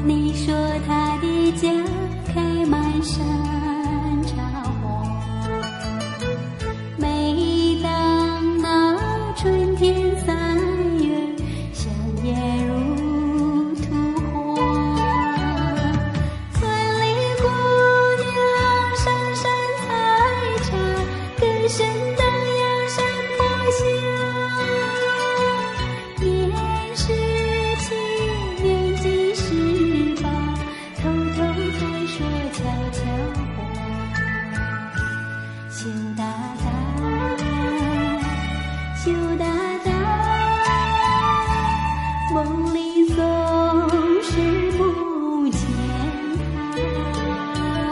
你说他的家开满山茶花，每当那春天3月，香叶如图画。村里姑娘上山采茶，歌声荡漾山坡下。年17年纪18，偷偷在说悄悄话。羞答答，羞答答，梦里总是不见他。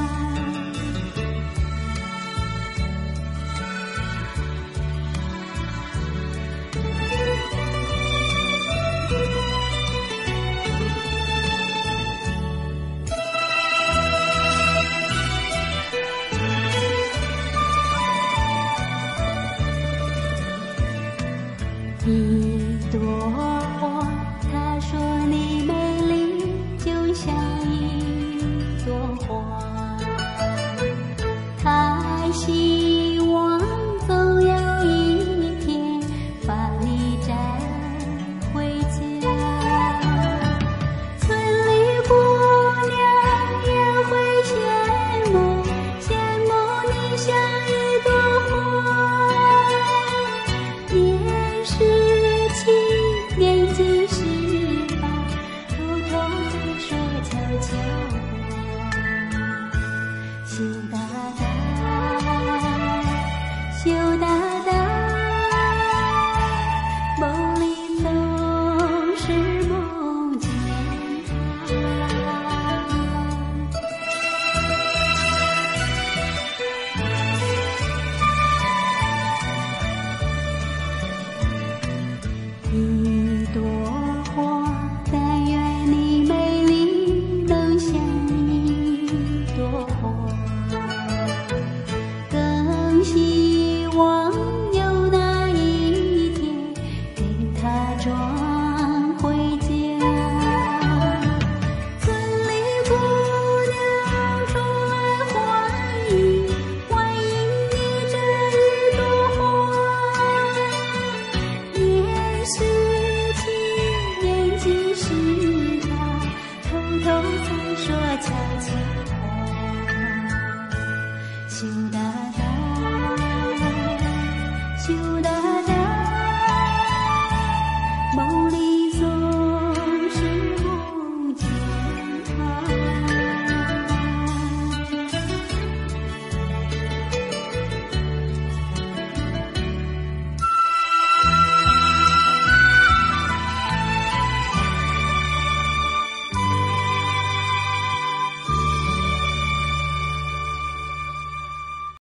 一朵花，他说你美丽就像一朵花，他希望总有一天把你摘回家。村里姑娘也会羡慕，羡慕你像一朵花。年纪18，偷偷地说悄悄话。羞答答，羞答